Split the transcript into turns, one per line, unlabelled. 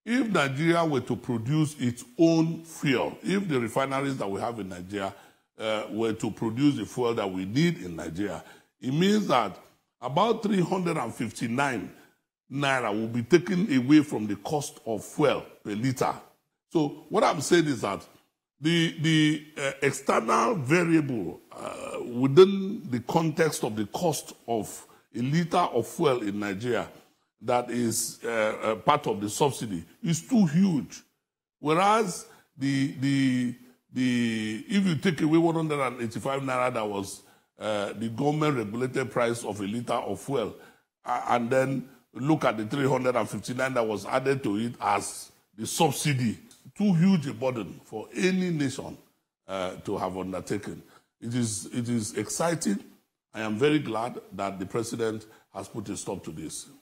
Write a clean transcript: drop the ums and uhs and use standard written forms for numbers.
if Nigeria were to produce its own fuel, if the refineries that we have in Nigeria were to produce the fuel that we need in Nigeria, it means that about 359 naira will be taken away from the cost of fuel per liter. So what I'm saying is that the external variable within the context of the cost of a liter of fuel in Nigeria that is part of the subsidy is too huge. Whereas if you take away 185 naira that was the government regulated price of a liter of fuel, and then look at the 359 that was added to it as the subsidy, too huge a burden for any nation to have undertaken. It is exciting. I am very glad that the president has put a stop to this.